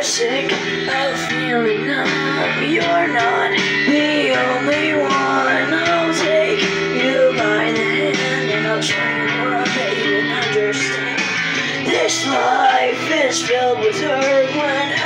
sick of feeling numb. You're not the only one. I'll take you by the hand and I'll train a world that you can understand. This life is filled with hurt when